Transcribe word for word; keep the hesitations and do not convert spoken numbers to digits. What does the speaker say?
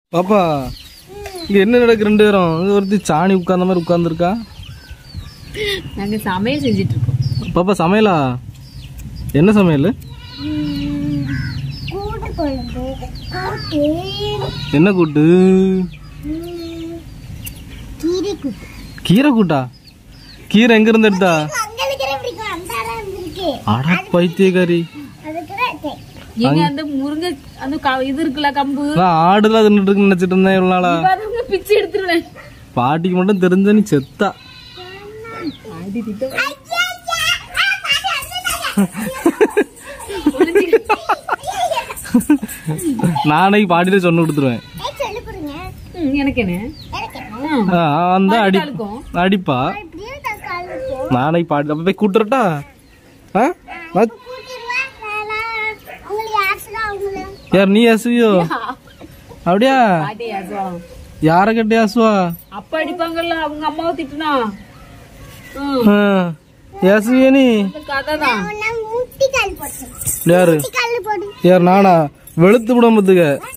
பாப்பா இங்க என்ன நடக்கு ரெண்டு பேரும்? அங்க ஒருத்தி சாணி உட்கார்ந்த மாதிரி உட்கார்ந்துருக்கா. நாங்க சமையல் செஞ்சிட்டு இருக்கோம். பாப்பா சமையலா? என்ன சமையல்? என்ன கூட்டு? கீரை கூட்டா? கீரை எங்க இருந்து எடுத்தா? அட பைத்தியக்காரி. நீங்க அந்த முருங்கை அந்த இது இருக்குல கம்பு. நான் ஆடுல தின்னுட்டு இருக்கு நினைச்சிட்டு இருந்தேன் இவ்வளவு நாளா. பிச்சு எடுத்துருவேன். பாட்டிக்கு மட்டும் தெரிஞ்ச நீ செத்தா. நானே பாட்டிட்டு சொன்ன கொடுத்துருவேன். எனக்கு என்ன அந்த அடி அடிப்பா. நானே பாட்டி அப்ப போய் கூட்டுறட்டா? யார் நீ அசுவியோ? அப்படியா? யார கட்டி அசுவா? அப்பா அடிப்பாங்கல்ல அவங்க அம்மாவை திட்டுனா அசுவியா நீ? கதைதான். யாரு யார் நானா? வெளுத்து விட முத்துக்க.